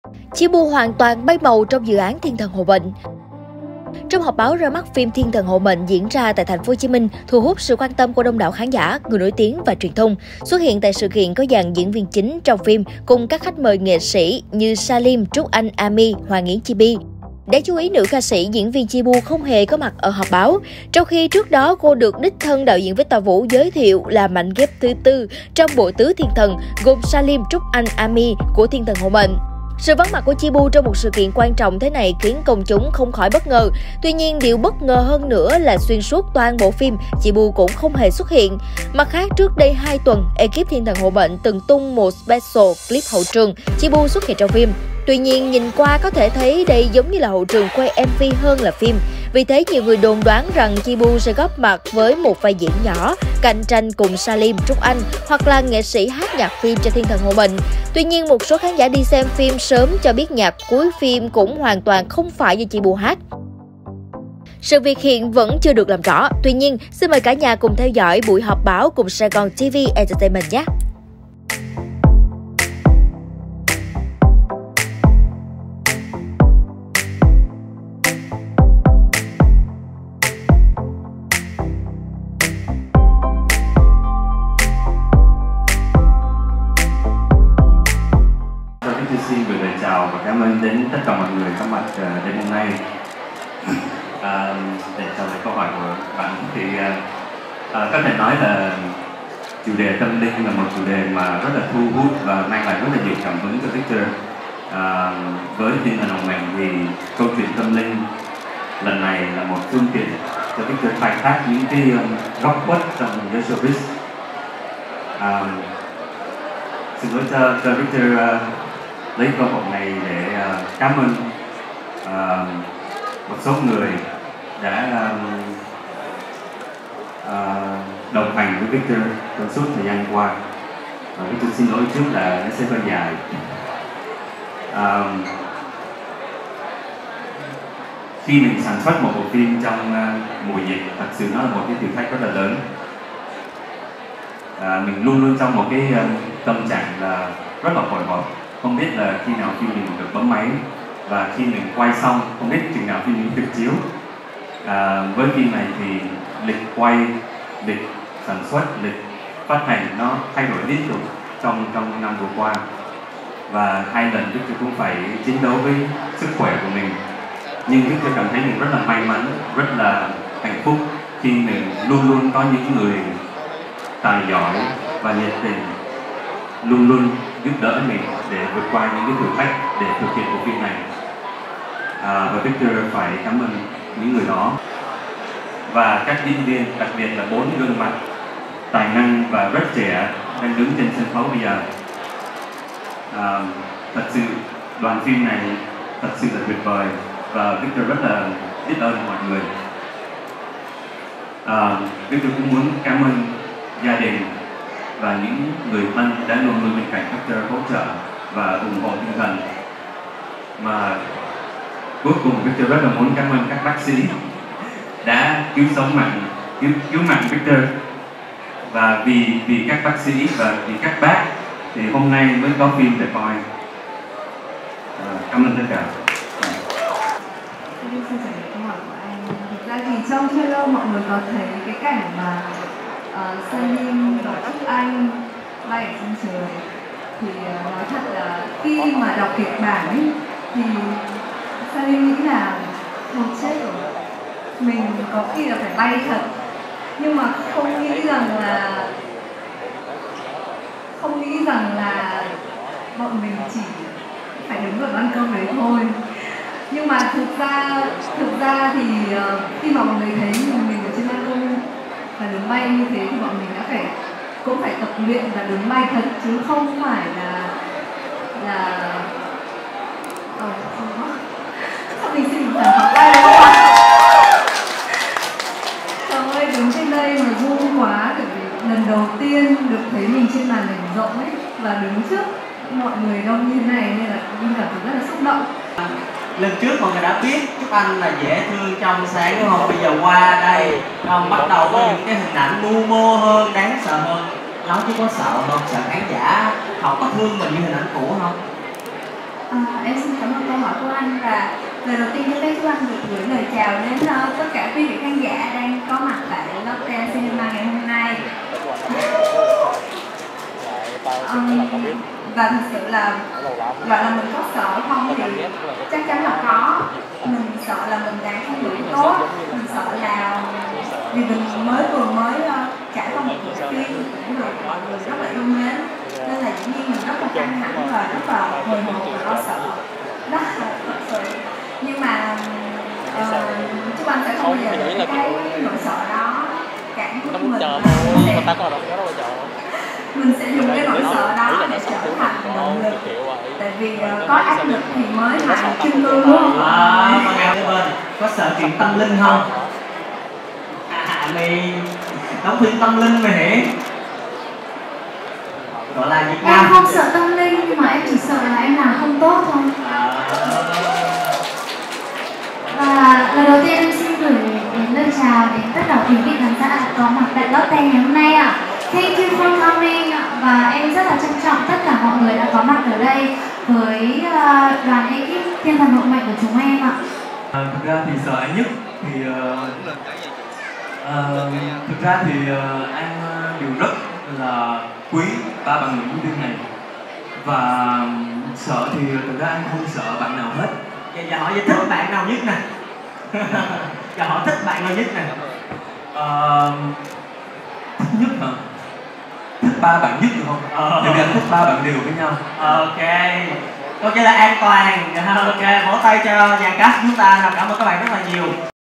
Chibu hoàn toàn bay màu trong dự án Thiên Thần Hộ Mệnh. Trong họp báo ra mắt phim Thiên Thần Hộ Mệnh diễn ra tại thành phố Hồ Chí Minh, thu hút sự quan tâm của đông đảo khán giả, người nổi tiếng và truyền thông. Xuất hiện tại sự kiện có dàn diễn viên chính trong phim cùng các khách mời nghệ sĩ như Salim, Trúc Anh, Ami, Hoàng Yến Chibi. Đáng chú ý, nữ ca sĩ diễn viên Chibu không hề có mặt ở họp báo, trong khi trước đó cô được đích thân đạo diễn Victor Vũ giới thiệu là mảnh ghép thứ tư trong bộ tứ Thiên Thần gồm Salim, Trúc Anh, Ami của Thiên Thần Hộ Mệnh. Sự vắng mặt của Chibu trong một sự kiện quan trọng thế này khiến công chúng không khỏi bất ngờ. Tuy nhiên, điều bất ngờ hơn nữa là xuyên suốt toàn bộ phim, Chibu cũng không hề xuất hiện. Mặt khác, trước đây 2 tuần, ekip Thiên Thần Hộ Mệnh từng tung một special clip hậu trường, Chibu xuất hiện trong phim. Tuy nhiên, nhìn qua có thể thấy đây giống như là hậu trường quay MV hơn là phim. Vì thế, nhiều người đồn đoán rằng Chibu sẽ góp mặt với một vai diễn nhỏ, cạnh tranh cùng Salim, Trúc Anh hoặc là nghệ sĩ hát nhạc phim cho Thiên Thần Hộ Mệnh. Tuy nhiên, một số khán giả đi xem phim sớm cho biết nhạc cuối phim cũng hoàn toàn không phải do Chibu hát. Sự việc hiện vẫn chưa được làm rõ. Tuy nhiên, xin mời cả nhà cùng theo dõi buổi họp báo cùng Sài Gòn TV Entertainment nhé! Xin gửi lời chào và cảm ơn đến tất cả mọi người có mặt đêm hôm nay. Để trả lời câu hỏi của bạn thì có thể nói là chủ đề tâm linh là một chủ đề mà rất là thu hút và mang lại rất là nhiều cảm hứng cho Victor. Với Thiên Thần Hộ Mệnh thì câu chuyện tâm linh lần này là một phương tiện cho Victor khai thác những cái góc khuất trong giới showbiz. Xin lỗi cho Victor lấy cơ hội này để cảm ơn một số người đã đồng hành với Victor trong suốt thời gian qua. Victor xin lỗi trước là nó sẽ hơi dài. Khi mình sản xuất một bộ phim trong mùa dịch, thật sự nó là một cái thử thách rất là lớn. Mình luôn luôn trong một cái tâm trạng là rất là hồi hộp, không biết là khi nào phim mình được bấm máy và khi mình quay xong không biết chừng nào phim mình được chiếu. Với phim này thì lịch quay, lịch sản xuất, lịch phát hành nó thay đổi liên tục trong năm vừa qua, và 2 lần Victor cũng phải chiến đấu với sức khỏe của mình. Nhưng Victor cảm thấy mình rất là may mắn, rất là hạnh phúc khi mình luôn luôn có những người tài giỏi và nhiệt tình luôn luôn giúp đỡ mình để vượt qua những cái thử thách để thực hiện bộ phim này. Và Victor phải cảm ơn những người đó và các diễn viên, đặc biệt là 4 gương mặt tài năng và rất trẻ đang đứng trên sân khấu bây giờ. Thật sự đoàn phim này thật sự là tuyệt vời và Victor rất là biết ơn mọi người. Victor cũng muốn cảm ơn gia đình và những người thân đã luôn luôn bên cạnh Victor hỗ trợ và ủng hộ tinh thần. Mà cuối cùng Victor rất là muốn cảm ơn các bác sĩ đã cứu sống mạng, cứu mạng Victor. Và vì các bác sĩ và vì các bác thì hôm nay mới có phim để coi. Cảm ơn tất cả. Xin trả lời câu hỏi của anh. Thực ra thì trong trailer mọi người có thấy cái cảnh mà Salim và Trúc Anh bay ở trên trời, thì nói thật là khi mà đọc kịch bản ấy, thì Salim nghĩ là thôi chết rồi, mình có khi là phải bay thật, nhưng mà không nghĩ rằng là bọn mình chỉ phải đứng ở ban công đấy thôi. Nhưng mà thực ra thì khi mà mọi người thấy mình ở trên ban công và đứng bay như thế thì bọn mình đã cũng phải tập luyện và đứng bay thật, chứ không phải là sao mình xin một phản bay đúng không ạ? Trời ơi, đứng trên đây mà run quá, bởi vì lần đầu tiên được thấy mình trên màn hình rộng ấy và đứng trước mọi người đông như thế này nên là mình cảm thấy rất là xúc động. Lần trước mọi người đã biết Trúc Anh là dễ thương trong sáng đúng không? Bây giờ qua đây bắt đầu có những cái hình ảnh mưu mô hơn, đáng sợ hơn. Nói chứ có sợ không? Sợ khán giả không có thương mình như hình ảnh cũ không? Em xin cảm ơn câu hỏi của anh, và lời đầu tiên cho phép chú anh được gửi lời chào đến tất cả quý vị khán giả đang có mặt tại Lotte Cinema ngày hôm nay. Và thật sự là gọi là mình có sợ không thì chắc chắn là có. Mình sợ là mình đang không đủ tốt, mình sợ là vì mình vừa mới trải qua một bộ phim cũng được mọi người rất là yêu mến, nên là dĩ nhiên mình rất là căng thẳng và rất là hồi hộp và lo sợ. Đó là thật sự. Nhưng mà chú anh sẽ không bao giờ để cái nỗi sợ đó cản thúc mình. Mình sẽ dùng cái nỗi sợ đó để trở thành động lực. Tại vì có áp lực thì mới là chung cư, đúng không? Mà ngày bên có sợ chuyện tâm linh không? Mày đóng phim tâm linh mày hả? Gọi là Việt Nam. Em không sợ tâm linh, nhưng mà em chỉ sợ là em làm không tốt thôi. Và lời đầu tiên em xin gửi đến lời chào đến tất cả quý vị khán giả có mặt tại Lotte ngày hôm nay ạ. Thank you for coming, và em rất là trân trọng tất cả mọi người đã có mặt ở đây với đoàn ekip Thiên Thần Hộ Mệnh của chúng em ạ. Thực ra thì sợ nhất thì thực ra thì An đều rất là quý ba bạn nữ diễn viên này, và sợ thì thực ra An không sợ bạn nào hết. Giờ hỏi về thích bạn nào nhất nè. Giờ hỏi thích bạn nào nhất nè. Thích nhất hả? Thích ba bạn nhất được không? Thì anh thích ba bạn đều với nhau. Ok. Ok là an toàn. Ok, vỗ tay cho dàn cast chúng ta. Cảm ơn các bạn rất là nhiều.